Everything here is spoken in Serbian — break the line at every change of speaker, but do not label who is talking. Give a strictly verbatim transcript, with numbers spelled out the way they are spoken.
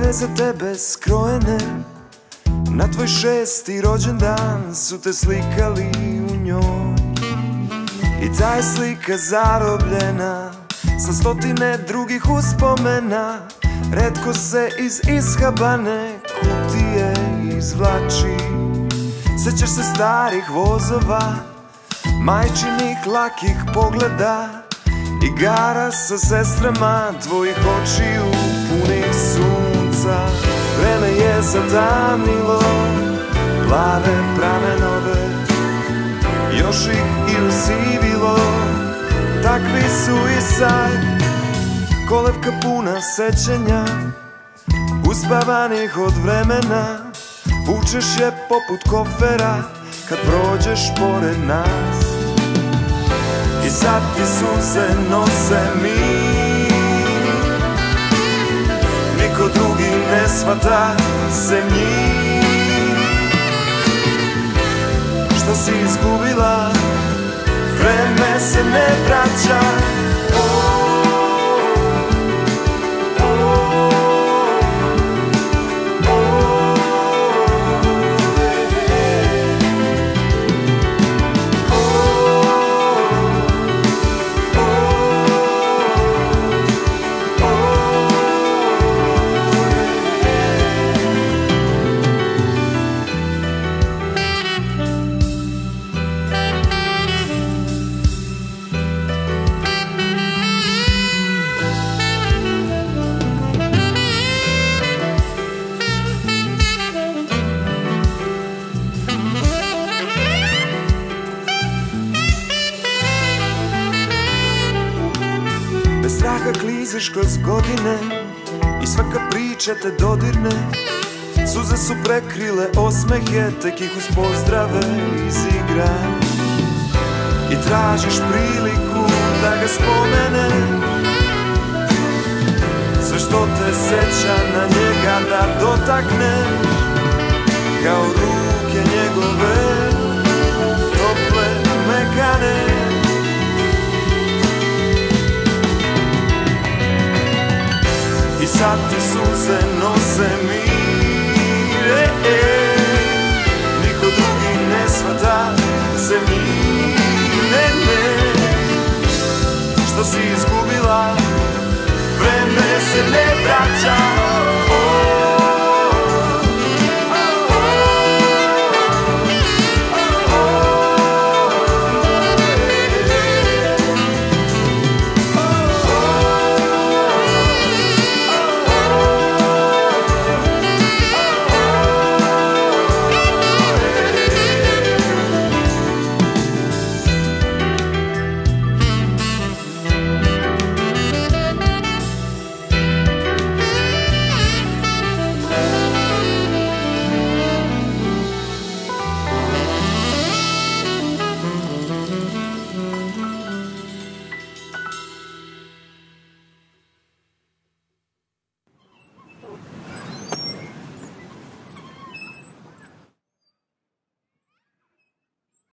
bile za tebe skrojene, na tvoj šesti rođendan su te slikali u njoj. I ta je slika zarobljena sa stotine drugih uspomena, retko se iz ishabane kutije izvlači. Sećaš se starih vozova, majčinih lakih pogleda, igara sa sestrama tvojih očiju punih sunca. Vreme je zatamnilo plave pramenove, još ih i usivilo, takvi su i sad. Kolevka puna sećanja, uspavanih od vremena, vučeš je poput kofera kad prođeš pored nas. I sad ti suze nose mi, niko drugi ne shvata se njih. Šta si izgubila, vreme se ne vraća. Bez straha kliziš kroz godine i svaka priča te dodirne. Suze su prekrile osmehe, tek ih uz pozdrave izigra. I tražiš priliku da ga spomene, sve što te seća na njega da dotakneš, kao ruke njegove, tople, mekane. I sad ti suze